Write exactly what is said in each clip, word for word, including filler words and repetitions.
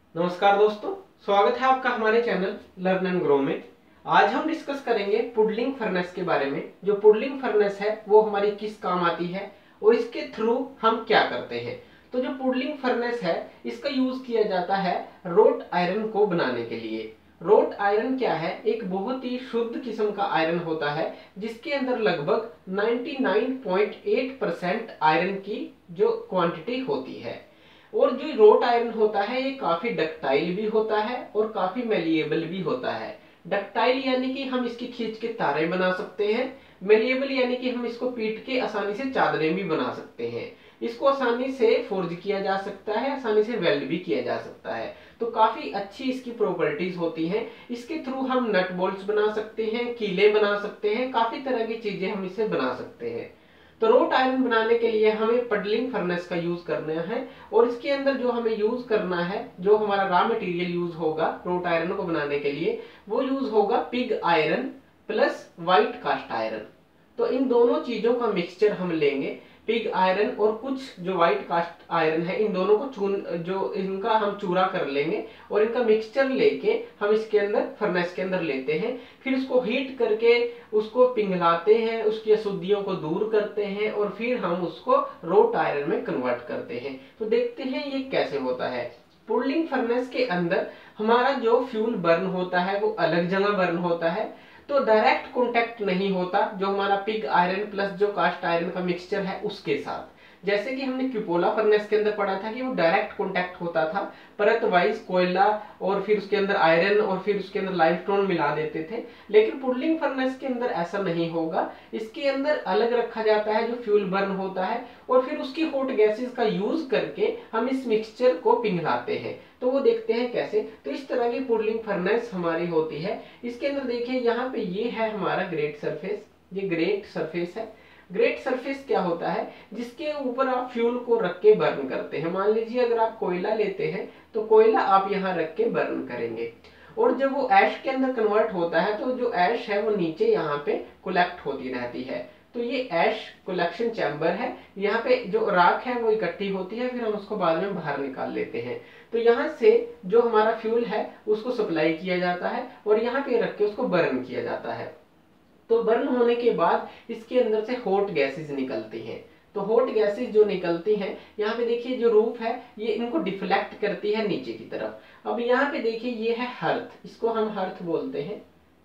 नमस्कार दोस्तों, स्वागत है आपका हमारे चैनल लर्न एंड ग्रो में। आज हम डिस्कस करेंगे पुडलिंग फर्नेस के बारे में। जो पुडलिंग फर्नेस है वो हमारी किस काम आती है और इसके थ्रू हम क्या करते हैं। तो जो पुडलिंग फर्नेस है इसका यूज किया जाता है रोट आयरन को बनाने के लिए। रोट आयरन क्या है? एक बहुत ही शुद्ध किस्म का आयरन होता है जिसके अंदर लगभग निन्यानवे पॉइंट आठ परसेंट आयरन की जो क्वांटिटी होती है। और जो रोट आयरन होता है ये काफी डक्टाइल भी होता है और काफी मेलिएबल भी होता है। डक्टाइल यानी कि हम इसकी खींच के तारे बना सकते हैं। मेलिएबल यानी कि हम इसको पीट के आसानी से चादरें भी बना सकते हैं। इसको आसानी से फोर्ज किया जा सकता है, आसानी से वेल्ड भी किया जा सकता है। तो काफी अच्छी इसकी प्रॉपर्टीज होती हैं। इसके थ्रू हम नट बोल्ट्स बना सकते हैं, कीले बना सकते हैं, काफी तरह की चीजें हम इसे बना सकते हैं। तो रोट आयरन बनाने के लिए हमें पडलिंग फर्नेस का यूज करना है और इसके अंदर जो हमें यूज करना है, जो हमारा रॉ मटेरियल यूज होगा रोट आयरन को बनाने के लिए, वो यूज होगा pig iron plus white cast iron. तो इन दोनों चीजों का मिक्सचर हम लेंगे। पिग आयरन और कुछ जो व्हाइट कास्ट आयरन है, इन दोनों को चून जो इनका हम चूरा कर लेंगे और इनका मिक्सचर लेके हम इसके अंदर फर्नेस के अंदर लेते हैं। फिर उसको हीट करके उसको पिघलाते हैं, उसकी अशुद्धियों को दूर करते हैं और फिर हम उसको रोट आयरन में कन्वर्ट करते हैं। तो देखते हैं ये कैसे होता है। पुडलिंग फर्नेस के अंदर हमारा जो फ्यूल बर्न होता है वो अलग जगह बर्न होता है। तो डायरेक्ट कांटेक्ट नहीं होता जो हमारा पिग आयरन प्लस जो कास्ट आयरन का मिक्सचर है उसके साथ। जैसे कि हमने क्यूपोला फर्नेस के अंदर पढ़ा था कि वो डायरेक्ट कांटेक्ट होता था, परत वाइज कोयला और फिर उसके अंदर आयरन और फिर उसके अंदर लाइमस्टोन मिला देते थे। लेकिन पुडलिंग फर्नेस के अंदर ऐसा नहीं होगा। इसके अंदर अलग रखा जाता है जो फ्यूल बर्न होता है और फिर उसकी हॉट गैसेस का यूज करके हम इस मिक्सचर को पिघलाते हैं। तो वो देखते हैं कैसे। तो इस तरह की पुडलिंग फर्नेस हमारी होती है। इसके अंदर देखिए यहाँ पे ये है हमारा ग्रेट सरफेस, ये ग्रेट सरफेस है। ग्रेट सरफेस क्या होता है? जिसके ऊपर आप फ्यूल को रख के बर्न करते हैं। मान लीजिए अगर आप कोयला लेते हैं तो कोयला आप यहाँ रख के बर्न करेंगे और जब वो ऐश के अंदर कन्वर्ट होता है तो जो ऐश है वो नीचे यहाँ पे कलेक्ट होती रहती है। तो ये ऐश कलेक्शन चैम्बर है। यहाँ पे जो राख है वो इकट्ठी होती है, फिर हम उसको बाद में बाहर निकाल लेते हैं। तो यहाँ से जो हमारा फ्यूल है उसको सप्लाई किया जाता है और यहाँ पे रख के उसको बर्न किया जाता है। तो बर्न होने के बाद इसके अंदर से हॉट गैसेस निकलती हैं। तो हॉट गैसेस जो निकलती हैं, यहाँ पे देखिए जो रूफ है ये इनको डिफ्लेक्ट करती है नीचे की तरफ। अब यहाँ पे देखिए ये है हर्थ, इसको हम हर्थ बोलते हैं।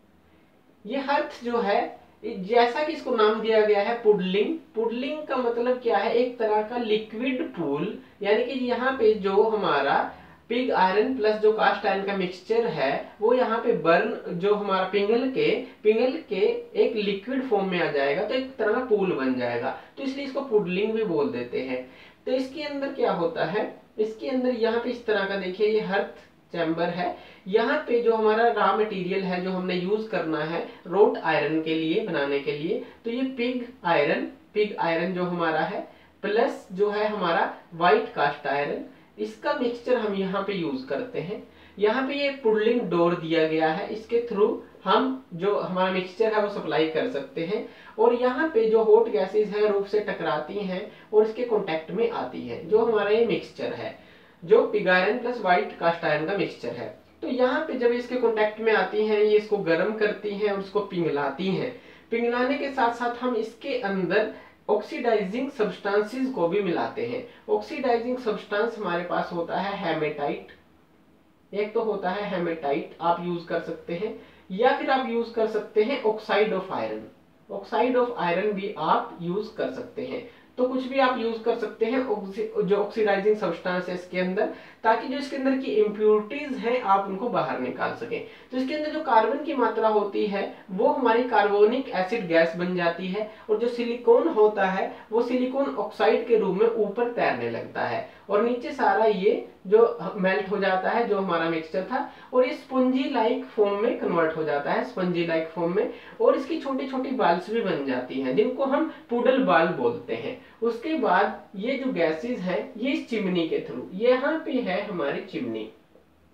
ये हर्थ जो है, जैसा कि इसको नाम दिया गया है पुडलिंग। पुडलिंग का मतलब क्या है? एक तरह का लिक्विड पूल, यानी कि यहाँ पे जो हमारा पिग आयरन प्लस जो कास्ट आयरन का मिक्सचर है वो यहाँ पे बर्न जो हमारा पिघल के पिघल के एक लिक्विड फॉर्म में आ जाएगा, तो एक तरह का पूल बन जाएगा। तो इसलिए इसको पुडलिंग भी बोल देते हैं। तो इसके अंदर क्या होता है? इसके अंदर यहाँ पे इस तरह का देखिए ये हर्थ चैम्बर है। यहाँ पे जो हमारा रॉ मटेरियल है जो हमने यूज करना है रोट आयरन के लिए बनाने के लिए, तो ये पिग आयरन पिग आयरन जो हमारा है प्लस जो है हमारा व्हाइट कास्ट आयरन, इसका मिक्सचर हम यहाँ पे यूज करते हैं। यहाँ पे ये पुडलिंग डोर दिया गया है, इसके थ्रू हम जो हमारा मिक्सचर है वो सप्लाई कर सकते हैं। और यहाँ पे जो हॉट गैसेस है रूफ से टकराती हैं और इसके कांटेक्ट में आती है जो हमारा ये मिक्सचर है, जो pig iron plus white cast iron का मिक्सचर है। तो यहाँ पे जब इसके कांटेक्ट में आती हैं ये इसको गर्म करती हैं और उसको पिघलाती हैं। पिघलाने के साथ साथ हम इसके अंदर ऑक्सीडाइजिंग सब्सटेंसेस को भी मिलाते हैं। ऑक्सीडाइजिंग सब्सटेंस हमारे पास होता है हेमेटाइट, एक तो होता है हेमेटाइट आप यूज कर सकते हैं, या फिर आप यूज कर सकते हैं oxide of iron. Oxide of iron भी आप यूज कर सकते हैं। तो कुछ भी आप यूज कर सकते हैं जो ऑक्सीडाइजिंग सब्सटेंस है इसके अंदर, ताकि जो इसके अंदर की इम्प्योरिटीज हैं आप उनको बाहर निकाल सकें। तो इसके अंदर जो कार्बन की मात्रा होती है वो हमारी कार्बोनिक एसिड गैस बन जाती है और जो सिलिकॉन होता है वो सिलिकॉन ऑक्साइड के रूप में ऊपर तैरने लगता है और नीचे सारा ये जो मेल्ट हो जाता है जो हमारा मिक्सचर था और ये स्पंजी लाइक फॉर्म में कन्वर्ट हो जाता है, स्पंजी लाइक फॉर्म में। और इसकी छोटी छोटी बाल्स भी बन जाती हैं जिनको हम पुडल बाल बोलते हैं। उसके बाद ये जो गैसेस हैं ये इस चिमनी के थ्रू, यहाँ पे है हमारी चिमनी।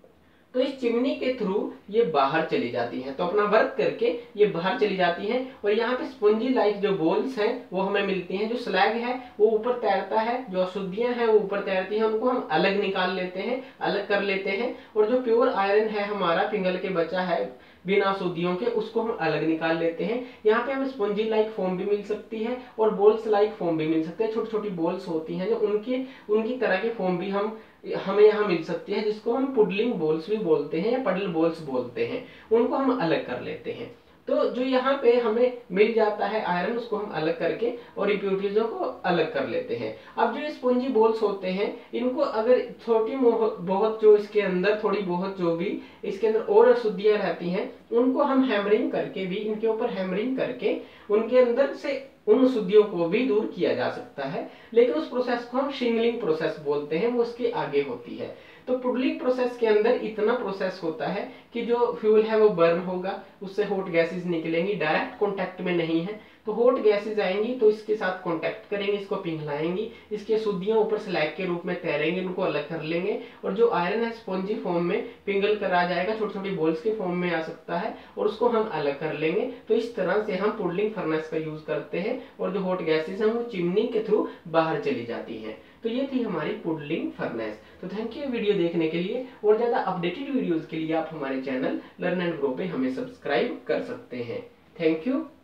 तो इस चिमनी के थ्रू ये बाहर चली जाती हैं, तो अपना वर्क करके ये बाहर चली जाती हैं। और यहाँ पे स्पंजी लाइक जो बॉल्स हैं वो हमें मिलती हैं। जो स्लैग है वो ऊपर तैरता है, जो अशुद्धियां हैं वो ऊपर तैरती हैं, उनको हम अलग निकाल लेते हैं, अलग कर लेते हैं। और जो प्योर आयरन है हमारा पिघल के बचा है बिना अशुद्धियों के, उसको हम अलग निकाल लेते हैं। यहाँ पे हमें स्पंजी लाइक फॉर्म भी मिल सकती है और बॉल्स लाइक फॉर्म भी मिल सकते हैं। छोटी छोटी बॉल्स होती हैं जो उनकी उनकी तरह की फॉर्म भी हम हमें यहाँ मिल सकती है, जिसको हम पुडलिंग बॉल्स भी बोलते हैं या पडल बॉल्स बोलते हैं। उनको हम अलग कर लेते हैं। तो जो यहाँ पे हमें मिल जाता है आयरन, उसको हम अलग करके और इम्प्योरिटीजों को अलग कर लेते हैं। अब जो स्पंजी बॉल्स होते हैं, इनको अगर छोटी बहुत जो इसके अंदर थोड़ी बहुत जो भी इसके अंदर और अशुद्धियां रहती हैं, उनको हम हैमरिंग करके भी, इनके ऊपर हैमरिंग करके उनके अंदर से उन अशुद्धियों को भी दूर किया जा सकता है। लेकिन उस प्रोसेस को हम शिंगलिंग प्रोसेस बोलते हैं, वो उसके आगे होती है। तो पुडलिंग प्रोसेस के अंदर इतना प्रोसेस होता है कि जो फ्यूल है वो बर्न होगा, उससे हॉट गैसेस निकलेंगी, डायरेक्ट कांटेक्ट में नहीं है। तो हॉट गैसेस आएंगी तो इसके साथ कांटेक्ट करेंगे, इसको पिघलाएंगी, इसकी अशुद्धियां ऊपर स्लैग के रूप में तैरेंगे, उनको अलग कर लेंगे। और जो आयरन है स्पॉन्जी फॉर्म में पिघल कर आ जाएगा, छोटी छोटी बॉल्स के फॉर्म में आ सकता है, और उसको हम अलग कर लेंगे। तो इस तरह से हम पुडलिंग फर्नेस का यूज करते हैं और जो हॉट गैसेस हैं वो चिमनी के थ्रू बाहर चली जाती हैं। तो ये थी हमारी पुडलिंग फर्नेस। तो थैंक यू वीडियो देखने के लिए, और ज्यादा अपडेटेड वीडियोस के लिए आप हमारे चैनल लर्न एंड ग्रो पे हमें सब्सक्राइब कर सकते हैं। Thank you.